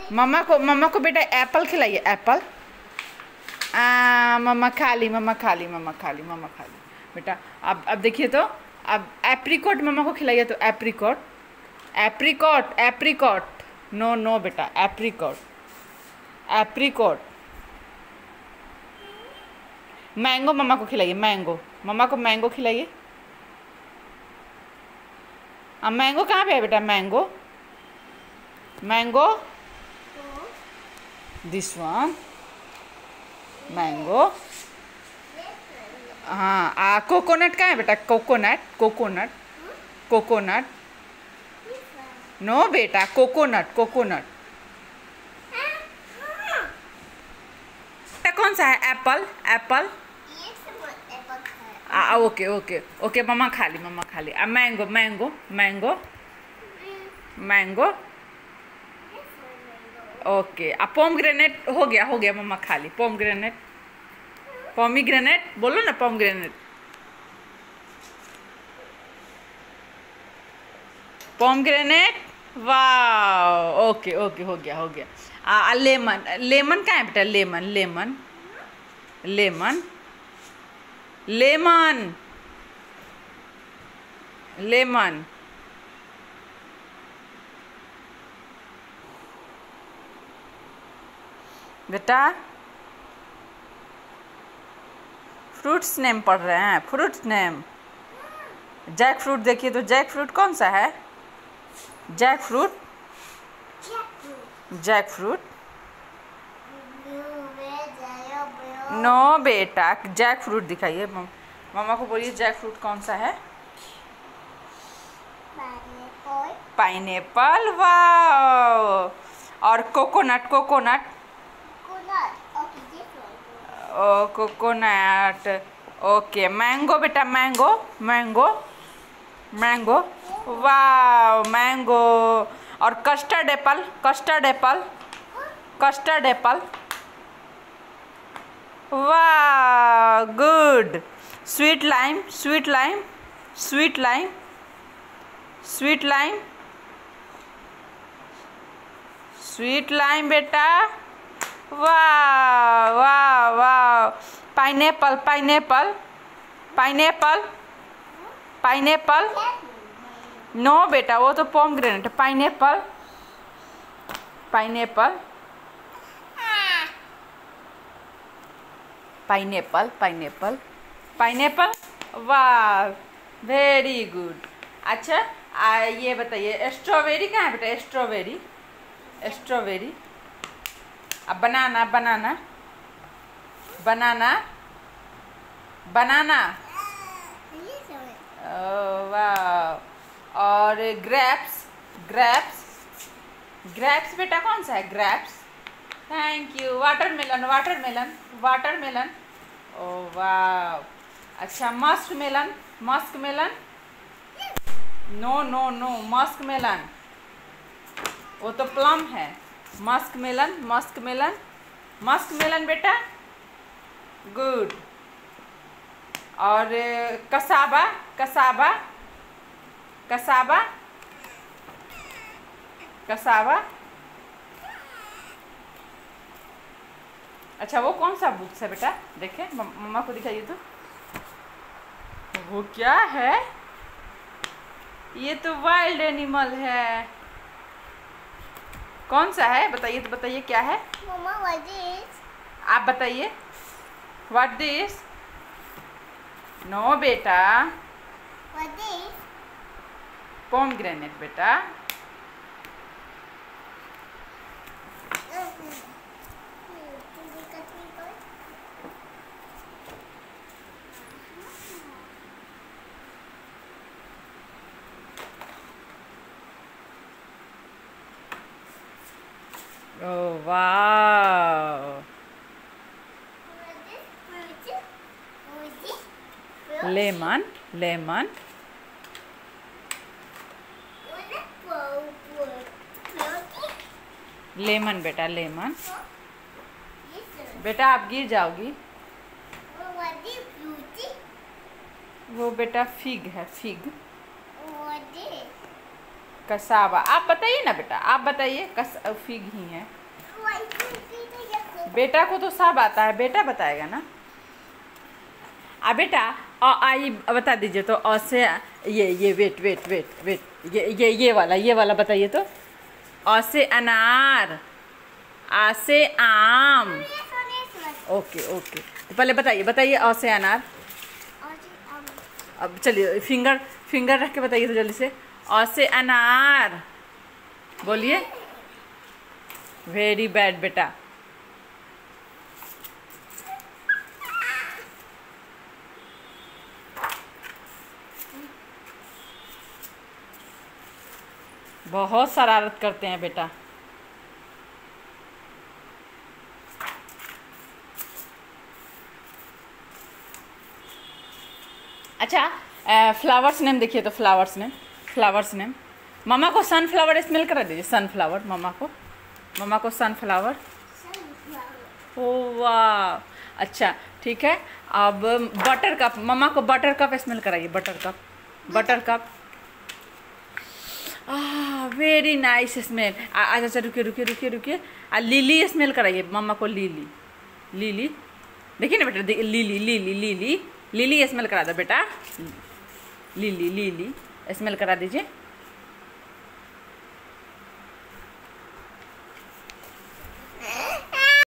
मम्मा को बेटा एप्पल खिलाइए, एप्पल। मम्मा खा ली, मम्मा खा ली, मम्मा खा ली, मम्मा खा ली बेटा। अब देखिए तो, अब एप्रिकॉट मम्मा को खिलाइए तो apricot, apricot, apricot. No no बेटा, एप्रिकॉट, एप्रिकॉट। मैंगो मम्मा को खिलाइए, मैंगो, मम्मा को मैंगो खिलाइए। अब मैंगो कहाँ पे है बेटा, mango, mango, this one, mango. हाँ, कोकोनट कहाँ है बेटा, कोकोनट, कोकोनट, कोकोनट। नो बेटा, कोकोनट, कोकोनट। कौन सा है, apple, apple. Okay okay okay, मम्मा खा ली, मम्मा खा ली। अब mango, mango, mango, mango. Okay, अब पोमग्रेनेट हो गया, हो गया, मम्मा खा ली। पोमग्रेनेट, पोमीग्रेनेट बोलो ना, पोमग्रेनेट, पोमग्रेनेट। वाह, ओके ओके, हो गया, हो गया। लेमन, लेमन कहाँ है बेटा, lemon, lemon, lemon, lemon, lemon. बेटा फ्रूट्स नेम पढ़ रहे हैं, फ्रूट्स नेम। जैक फ्रूट देखिए तो, जैक फ्रूट कौन सा है, jackfruit, jackfruit. No बेटा, जैक फ्रूट दिखाइए, मम्मा को बोलिए जैक फ्रूट कौन सा है। पाइनएप्पल, वाह। और coconut, coconut, oh coconut. Okay, mango बेटा, मैंगो, मैंगो, मैंगो, वाह, मैंगो। और custard apple, custard apple, custard apple, वाह, good. Sweet lime, sweet lime, sweet lime, sweet lime, sweet lime बेटा, वाह वाह वाह। Pineapple, pineapple, pineapple, pineapple. No बेटा, वो तो पोमग्रेनेट है। Pineapple, pineapple, pineapple, pineapple, pineapple, वाह, वेरी गुड। अच्छा, ये बताइए स्ट्रॉबेरी कहाँ है बेटा, स्ट्रॉबेरी, स्ट्रॉबेरी। अब बनाना, बनाना, बनाना, बनाना, वाह। और ग्रेप्स, ग्रेप्स, ग्रेप्स बेटा कौन सा है, grapes. Thank you. Watermelon, watermelon, watermelon, oh वाह। अच्छा, musk melon, musk melon. No no no, musk melon, वो तो प्लम है। Musk melon, musk melon, musk melon बेटा, गुड। और कसाबा, कसाबा, कसाबा, कसाबा। अच्छा, वो कौन सा बुक्स है बेटा, देखे, मम्मा को दिखाइए तो, वो क्या है, ये तो वाइल्ड एनिमल है। कौन सा है बताइए तो, बताइए क्या है मम्मा, व्हाट इज, आप बताइए, व्हाट दिस। नो बेटा, व्हाट इज, पोमग्रेनेट बेटा। Oh wow! Lemon, lemon. Lemon बेटा, लेमन। बेटा आप गिर जाओगी। वो बेटा फिग है, फिग। कसावा। आप बताइए ना बेटा, आप बताइए। फिग ही है बेटा को तो सब आता है, बेटा बताएगा ना। बेटा आई बता दीजिए तो। अ से ये वेट वेट वेट वेट ये वाला बताइए तो। अ से अनार, आ से आम। ओके ओके, तो पहले बताइए अ से अनार। अब चलिए फिंगर रख के बताइए तो जल्दी से। अ से अनार बोलिए। वेरी बैड बेटा। बहुत शरारत करते हैं बेटा। अच्छा, फ्लावर्स नेम देखिए तो। फ्लावर्स नेम मामा को सनफ्लावर स्मेल करा दीजिए। सनफ्लावर मामा को सनफ्लावर। ओ वाह, अच्छा ठीक है। अब बटर कप, मामा को बटर कप स्मेल कराइए। Butter cup. Very nice smell. अच्छा रुकिए। लिली स्मेल कराइए मामा को। लिली देखिए ना बेटा, लिली स्मेल करा दो बेटा। लिली स्मेल करा दीजिए।